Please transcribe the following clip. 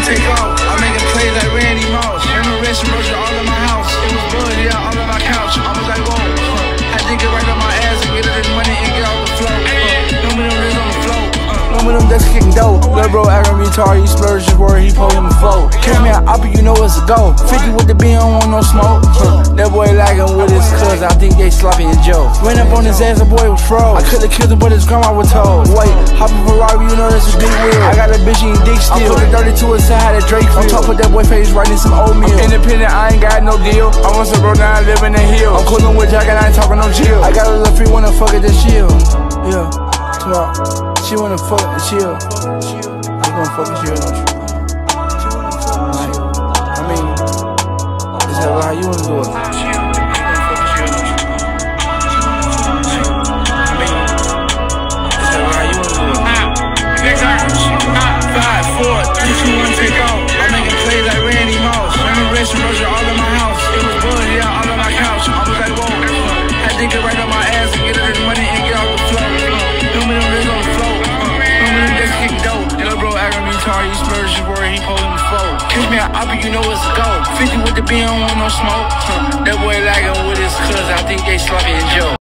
take off. I'm making plays like Randy Moss. Rest and Roger all in my house. It was bud, yeah, all on my couch. I was like, whoa. Had to get right on my ass and get it this money and get off the floor. No me them lives on the floor. No me them that's kicking dope. Little bro acting retarded, he splurges where he pull him a fold. Catch me out, you know it's a go. 50 with the bean, don't want no smoke. That boy lagging with his cuz, I think they sloppy and Joe. Ran up on his ass, the boy was froze. I could've killed him, but his grandma was told. Wait, hop in Ferrari, you know that's a big wheel. I got a bitch eating dick still. I put a 32 inside, had a Drake feel. On top of that boy face, writing some oatmeal. I'm independent, I ain't got no deal. I want some bro, now I live in the hill. I'm coolin' with Jack and I ain't talking no chill. I got a little free, wanna fuck at the shield. Yeah, talk. She wanna fuck and chill. She gonna fuck and chill, don't you? I mean, is that how you wanna do it? Rest and Roger all in my house. It was bud, yeah, all on my couch. I was like, whoa. Had to get right on my ass and get it this money and get off the floor. No me them lives on the floor. No me them just kick dope. Little bro acting retarded, he splurges where he pull him a fold. Catch me out, you know it's a go. 50 with the bean, don't want no smoke. That boy lagging with his cuz, I think they sloppy and Joe.